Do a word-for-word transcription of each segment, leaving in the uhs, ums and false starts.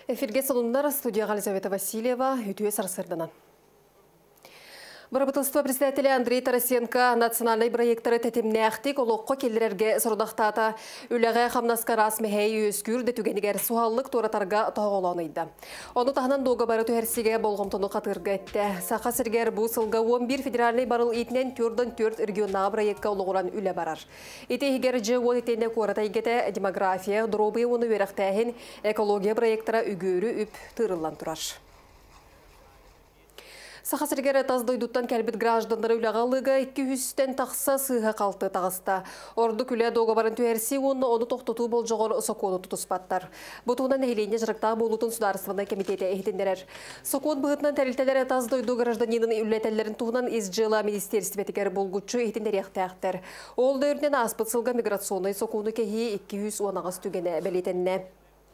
Эфирге сонундар студияға Елизавета Васильева, үтуе сарсырдынан. Барабытылство председателя Андрей Тарасенко национальный проекторы тәтемнәқтік олыққы келдерерге сұрдақтата үліғі қамнасқа расмехей өскүр детүгенігер суаллық торатарға тағыланыйды. Оны тағынан доға бары түхерсіге болғымтыны қатырға әтті. Сақа сіргер бұл сылға он бір федеральный барыл етінен төрден төрт регионаға проектқа олығыран үлі барар. Ете егер жы ол етенде қората егеті демография, дробы оны верақтәхін экология проектора үгөрі үп тырылан тұрар. Сахасыргер таздойдуттан кәлбет гражданлары үләғалыға екі жүзден тақса сыға қалты тағыста. Орды күлі доға барын түерси оны оны тоқтыту бол жоғыр соконы тұтыспаттар. Бұтуынан әйлене жырықтағы болутын сударысваны комитеті әйтіндерер. Сокон бұғытынан тәрілтелері таздойду гражданинын үләтелерін туғынан изжыла министерстветігер болғычу әйтіндер яқтаяқтар. Ол дөрінен аспытсылға миграционный соконы кәйі екі жүз он ағыз түгені бәлетінне.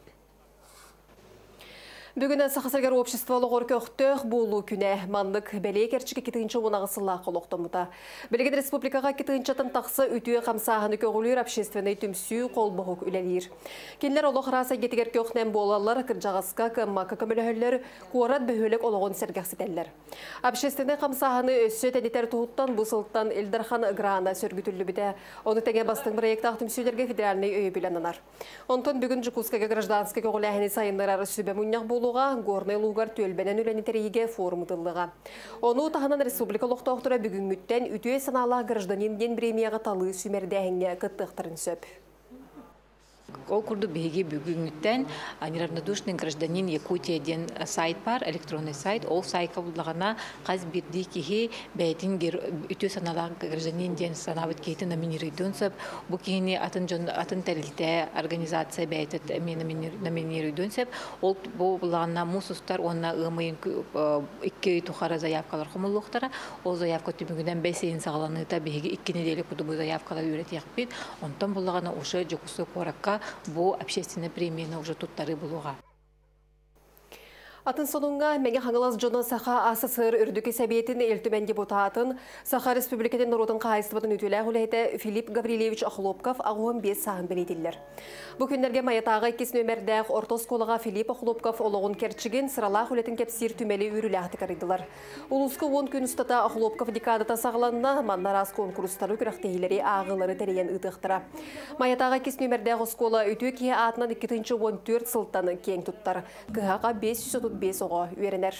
Бүгін Сахасыргер обществолы ғорки оқтық болу күні мандық бәле керчігі кетігінші онағысылла қолуқтымыда. Білген республикаға кетігіншетін тақсы үтіе қамсағыны көгілер общественный түмсі қолбұғық үлелер. Кенлер олық раса кетігер көқнен болалар кіржағысқа кыммақы көмілігілер қуарат бөхөлік олығын сәргәқсетелер. Общественный қамсағыны өссі тәдетер тұғыттан бұсылттан Элдархан Грана сөргітілі біде. Оны тәңе бастың проекта түмсілерге федеральный өйі біленінар. Онтын бүгін Жукускаға гражданскы көгіләхіні сайынларары сүбе мұнях горный лугар төлбенен үләнетереге форумытылыға. Оны тағынан республика лоқтауқтыра бүгін мүттен үтуе санала гражданин ден премияға талы сүмердәңге кыттықтырын сөп. Ол күрді беге бүгінгіттен неравнодушный гражданин Якутия ден сайт бар, электронный сайт. Ол сайқа бұлдағана қаз бірді кеге бәйтін үтіе санала гражданин ден санавыт кейті номинирүйден сөп. Бұл кейіне атын тәрілті организация бәйтіт номинирүйден сөп. Ол бұлағана мұсыстар онына ұмайын үкі тұқара заявкалар құмылуқтара. Ол заявка түмігінен бәсейін сағаланыта беге үкі неделі күді бұл заявкалар үйреті яқпет. Онтан бұлағана ұшы жүкісі қораққа бұл общественный премияны уже туттары болуға. Атын сонунга мәңе хаңылас жона саха асы-сыр үрдікі сәбетін елтімен депутатын Саха Республикатын Нұрудың қайыстыбатын өтілі ғылайты Филипп Гаврилевич Ахлопков ағуын бес сағын білетілдер. Бұл күндерге маятағы кес нөмердәқ ортос қолыға Филипп Ахлопков олығын керчіген сыралақ үлетін кепсир түмелі үрілі ақты қаридылар. Улысқы он күн ұстата Ахлопков декадата сағыланына маннарас конкурстары күрақтейілері ағылары тәрейен ұтықтыра. Маятағы кес нөмердәқ ұскола өтіе кие атынан екі мың он төрт сылттаны кең тұттар. Кығаға бес жүз бес оға үйерінер.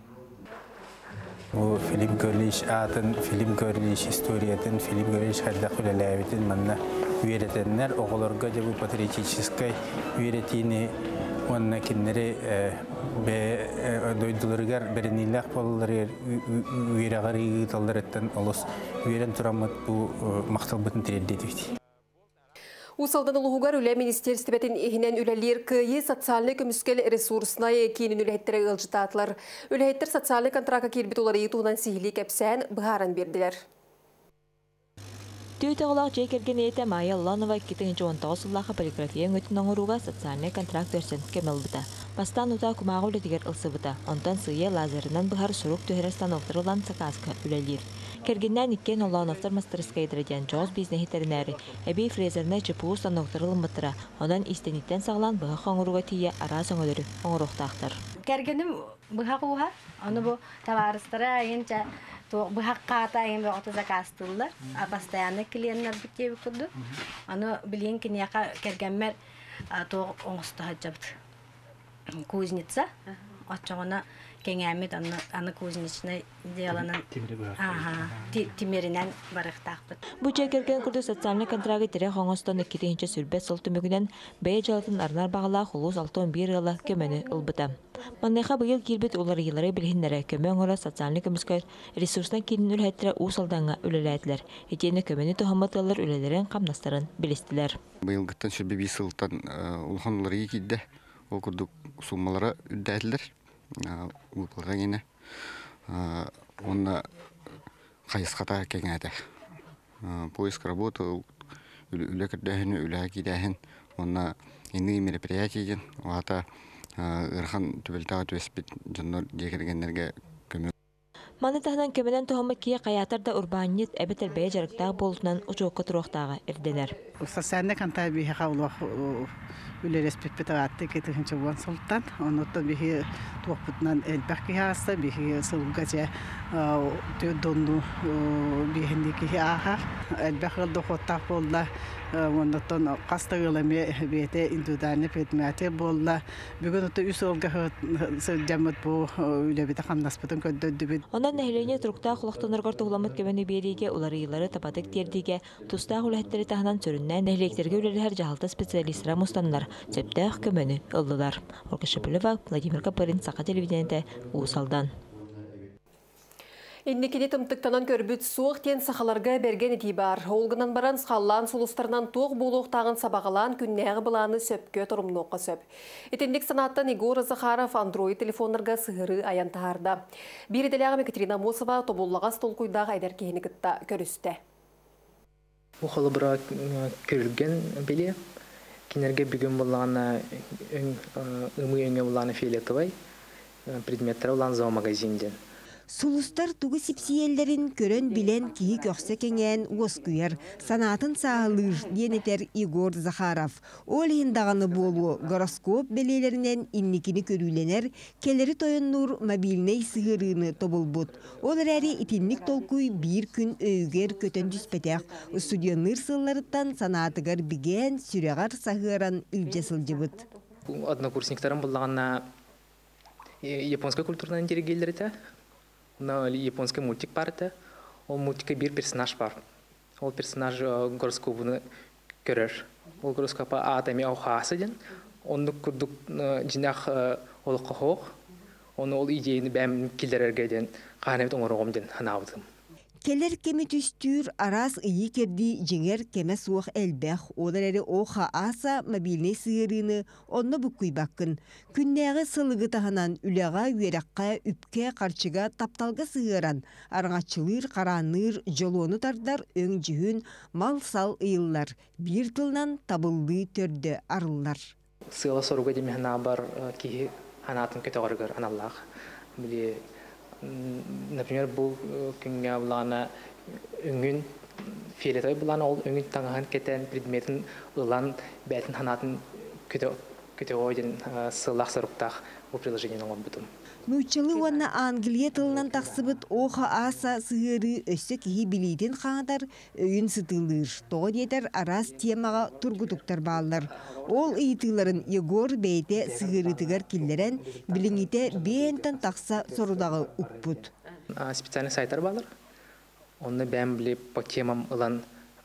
Филипп Гаврилевич атын, Филипп Гаврилевич историятын, Филипп Гаврилевич қайдақ үләләбетін манна үйеретенлер. Оғыларға жабу патриотической үйеретіні онына кенлері дойдылырғар бірініләқ болылары үйерағар үйгіталдар еттен олыс үйерен тұрамат бұл мақтал бұтын тірелдеді. Усалдан улуғар үлі министерстібетін ехінен үләлер күйі социальный көміскел ресурсына кейінін үләйттері ғылжытатылар. Үләйттер социальный контракқа келбет олары етуынан сихили кәпсән бұғаран берділер. Түйті жай керген еті Майя Ланова екі мың он тоғыз жыллағы полиграфия өтін оңыруға социальный контракт өрсен кемел бұта. Бастан ұта күмағы үлетігер ұлсы бұта. Онтан сүйе лазерінен бұғар сұруқ түйерестан оқтырылан сақасқа үлелер. Кергеннен иккен Олановтар мастерскай дреден жоз бизнехитерінәрі әбей фрезеріне чыпуыстан оқтырылын бұттыра. Одан истениттен сағылан бұға қоңыруға тие арас оңылыры оңыруқтақтыр. Кергенім бұға қуға, оны бұл таварыстыра айынша бұхақ қағата айын бі оты закастылы, постоянный клиенттер бітке бүкірді. Оны білген кенеяқа кергенмер тоғы оңысты хаджабды. Кузница, отчоғына кеңәмет аны кузничный деланын тимеринен барықтақпыд. Бұ жекерген күрді социальный контрагы тірі қоңыстан үккетейінші сүрбет сол түмігінен бәй жалатын арнар бағыла құлуыз алты он бір ғыла көмені ұлбыта. Маннайға бұйыл келбет олар елары білгендері көмі оңыра социальный көміскер ресурсынан кейін үләйттірі ұсалданға үлеләйділер. Етені көмені тұхаматылар үлелерін қамнастарын білістілер. Бұйыл ғыттан сүрбе бей сылтан ұлғанлары екейді. Ол күрдік суммалары үддәділер. Ұлпылға кені. Онына қайысқата кәңәді. Поиск работы үләкірдәхін, үләкейдәхін. Онына ендігі мероприятиеден. Оғата ұрған түбілтаға төспет жонлар декергенлерге көмек. Маны тахынан көмөнөн тохомы кие каятар да урбанит эбетер бeye жарыктаа болутунан учуукка туруктаага эрденер. Сасанне кантай бие хавлах үлерес пепетаатты кетен чуган султан. Онотто бие туапутнан элбаки хаста бие сулгача төдонду биендики аха элбахыл дохота болла. Онотон кастыгыламе бете индуданы петмәте болла. Бүгүн ото үс олга жамат бу үлебите хамнаспытын көддөдүбүт. Ондан нәһилене туруктаа кулактаныргар тугламыт кебени бериге улары йылары тапатык тердиге тустаа улаттары тахынан сөрүннән нәһилектерге үлелер жаһалта специалисттар мустаннар септах көмөне ылдылар. Оркашепилева, Владимир Капырин, Сака телевидениеде Усалдан. Инникини тымтыктанан көрбүт суық тен сақаларға берген еті бар. Олғынан баран сқаллан сұлыстарынан тоқ болуқтағын сабағалан күннәғі бұланы сөпке тұрымнуққа сөп. Етіндік санаттан Игор Захаров андроид телефонларға сығыры аянтағарда. Бір еделяғым Екатерина Мосова тобуллаға стол қойдағы айдар кейіні күтті көрісті. Бұл қолы бұра көрілген беле. Кенерге бүгін болағына ұмы өңе болағына фиолетовай предметтері олан зоомагазинден. Сулустар тугу сипсиеллерин көрөн билен кии көксө кеңен оскуяр санатын саалыр денетер Игор Захаров. Ол хиндаганы болу гороскоп белелеринен инникини көрүленер келери тоюннур мобильный сыгырыны тобулбут. Ол эри итинник толкуй бир күн өйгер көтөн түспетек студионныр сылларыттан санатыгар биген сүрегар сагыран үлжесылжыбыт. Однокурсниктарым боллагана японская культурная интеллигенция. На японский мультик парта, ол мультика бир персонаж бар. Ол персонаж гороскопыны көрөр. Ол гороскопа атами аухасыден. Онды күрдік жинақ олыққа хоқ. Оны ол идейіні бәм келдерергеден қағанемет оңырғымден ханауыдым. Келер кеми түстүр арас ии керди жеңер кеме суох элбэх олар эри оха аса мобильный сыырыны онно буккуй баккын. Күннäғы сылыгы таханан үлеға үйераққа үпке қарчыга тапталга сыыран араңачылыр қараныр жолуону тардар өң жүхін мал сал ыйыллар бир тылнан табылды төрді арыллар. Сыйла соруга деме хана бар ки ханатын көтөгөргөр аналлах. Биле например, бұл күнге бұлана үңін фиолетовый бұлана ол үңін таңған кетен предметін ұлан бәтін ханатын көте ойден сылақ сұрықтақ бұл приложениен оңын бұтым. Нучалы уанна Англия тылынан тақсыбыт оха аса сығыры өссі кихи билейден қаңадар өйін сытылыр. Тоғы детер арас темаға тургутуктар балылар. Ол ыйтыларын Егор бейте сығырытыгар киллерен билиңите бейінтен тақса сорудағы ұппут. Специальный сайттар балыр. Оны бәм біле по темам ұлан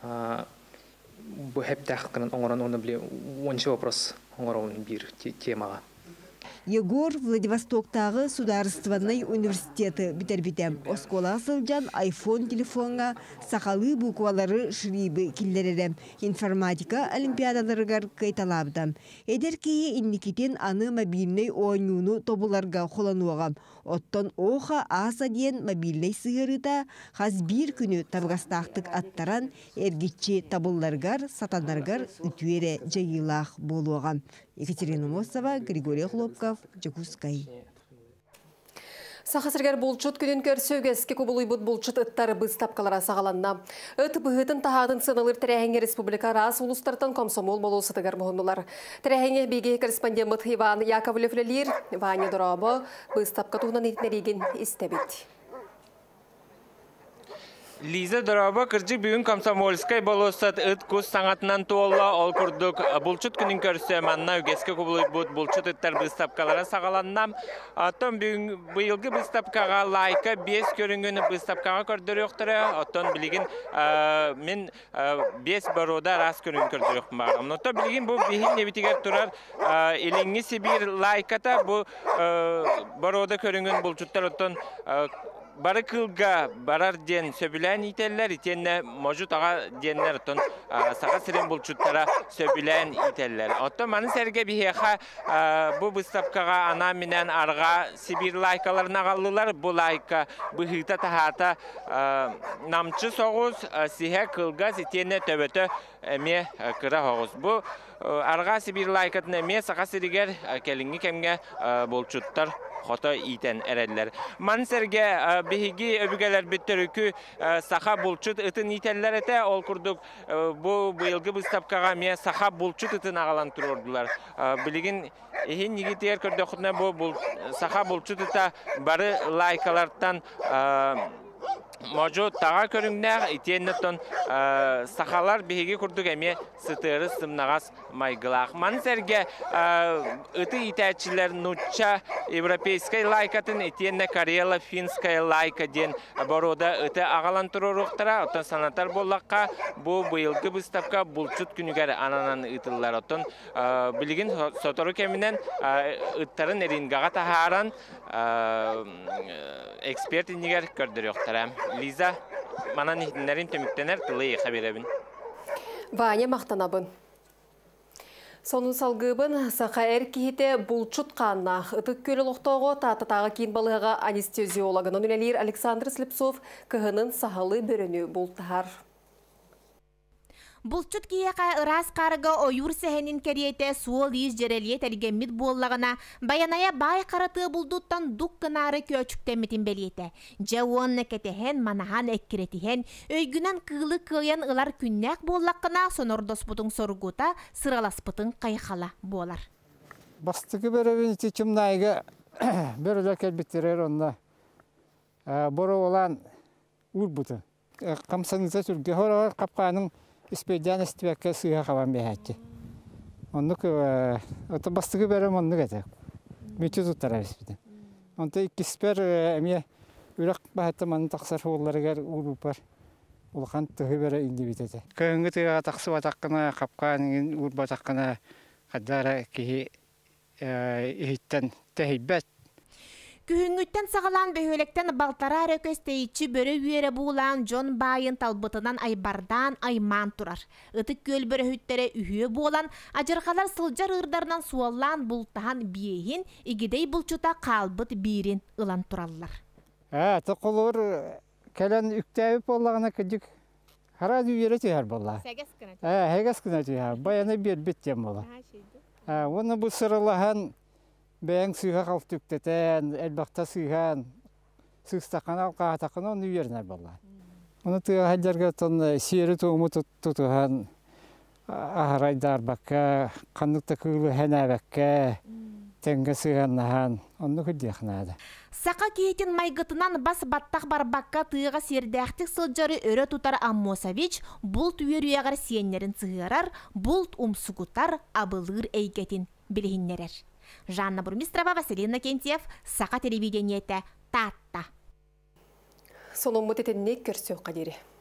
бұл хәп тәққынан оңыран оны біле оншы вопрос оңырауын бір темаға. Егор Владивостоктағы Сударственный университеті бітер-бітем оскола сылжан айфон телефонға сақалы буквалары шрибы киллеререм информатика олимпиадаларығар кайталабдам. Эдер кейі инникетен аны мобильный ойнуыны тобуларға қолануағам. Оттон оха аса ден мобильный сығырыта хаз бір күні табғастақтық аттаран әргетче табылларғар, сатанларғар үтуере жайылақ болуағам. Екатерина Мосова, Григорий Хлопков, Джакускай. Сахасыргар болчут күнін көрсөгеске көбілуй бұд болчут ыттары біз тапқалара сағаланна. Ыт бұғытын тағадын сынылыр Тірәхеңе Республика рас улустартын комсомол болу сытыгар мұғындылар. Тірәхеңе беге корреспондент Иван Яковлев лелер, Ваня Дұрабы біз тапқа туғынан етінереген істебет. Лиза Дорова кыржы бүгін комсомольскай болосат ыт көз саңатынан туолла ол күрдік бұлчыт күнін көрсі манна үгеске көбілі бұд бұлчыт ыттар бұстапкалара сағаланнам. Оттон бұйылғы бұстапкаға лайка бес көрінгіні бұстапкаға көрдір өқтірі. Оттон білігін мен бес барода рас көрін көрдір өқтім бағам. Оттон білігін бұл бейін небетігер тұрар еліңі Сибир лайката бұл барода көрінгін бұлчыттар оттон бары кылга барар ден сөбілән ителлер, итенне можут аға денлер тон саға сирен бұлчуттара сөбілән ителлер. Отто маны сәрге бихеха бұ бұстапкаға ана менен арға Сибир лайкаларына қалылар. Бұ лайка бұхыта тахата намчы соғыз сихе кылгаз итенне төбөті әме кыра хоғыз. Бұ арға Сибир лайкатын әме саға сиригер келінгі кемге бұлчуттар xoto iten erediler. Manserge bihigi öbügeler bittörükü saha bulçut ıtın iteller ete ol kurduk bu bıyılgı bıstapkağa miye saha bulçut ıtın ağalan tururdular. Biligin ehin yigitiyer kördökütüne bu saha bulçut ıta barı laykalardan Mojo tağa körüngner itiyenneton sahalar bihigi kurduk emi sıtırı sımnağas maygılaq. Manserge ıtı itaçiler nutça Европейская лайкатын итиенне Карела финская лайка ден борода ыты ағалан туруруқтара отон санатар боллаққа bu быйылгы выставка булчут күнүгер ананан ытыллар отон билигин сотору кеминен ыттарын эрингаға тахаран эксперт иннигер көрдөрөктара. Лиза манан ихтинерин төмүктенер тылы хаберебин. Ваня мақтанабын. Сонун салгыбын сақа әркейте бұлчут қанна. Үтік көлі лоқтауғы тататағы кейін балыға анестезиологының үнелер Александр Слепцов кығының сағалы бөріні бұлтығар. Булчут кияқа ырас қарыға ойур сәхенін кәриеті суол ез жерелие тәлгеммит боллағына баяная бай қараты бұлдуттан дук кынары көчіктеметін белеті. Жауынны кәтіхен манахан әккіретіхен өйгінен кылы кыян ылар күннәк боллақына сонордос бұтың соргута сыралас бұтың қайқала болар. Бастығы бәрі чымнайға бөрілі кәлбеттерер онна бұры olan ұр бұты. Қамсаныза түрге хорағар қапқаның Испедян истебекке сыйга кабан бехатчы. Оннук ото бастыгы берем оннук эте. Мече туттарабыз биден. Онта икиспер эме үрак бахатта маны таксар хоолларыгар урупар. Улхан тыгы бере инди битете. Кынгы тыга таксы батаккына капкан ур батаккына кадара ки ихиттен tehibet. Күхүнгүттен сағалан бөхөлектен балтара рөкөстейчі бөрі үйері бұлан Джон Байын талбытынан айбардан айман турар. Үтік көл бөрі хүттері үйе болан, ажырғалар сылжар ырдарынан суаллан бұлтаған бейхін, игедей бұлчута қалбыт бейрін ылан тураллар. Ә, тұқылыр кәлін үктәйіп болағына күдік харад үйері түйер болла. Сәгес күні? Ә, әгес күні түйер. Баяны бер біттен бола. Оны бұл сырылаған бәң сыйға қалып түктетен, әлбақта сыйған, сыйстаққан алқаға тақын оны үйеріне болла. Оны тұға әлдерге тұн сері тұғымы тұтыған ағырайдар баққа, қандықта күлі әне бәкке, тәңгі сыйғаннаған, оны күлді яқынады. Сақа кейтін майгытынан бас баттақ бар баққа тұйға сердәқтік сылжары өрі тұтар Аммосович бұлт үйер-үйеғар сиенлерін сығырар, бұлт умсугутар абылыр әйгетін білігіннерер. Жанна Бурмистрова, Василина Кентьев, Сақа телевидениеті Татта. Сонун мұт етінне көрсеу қадері.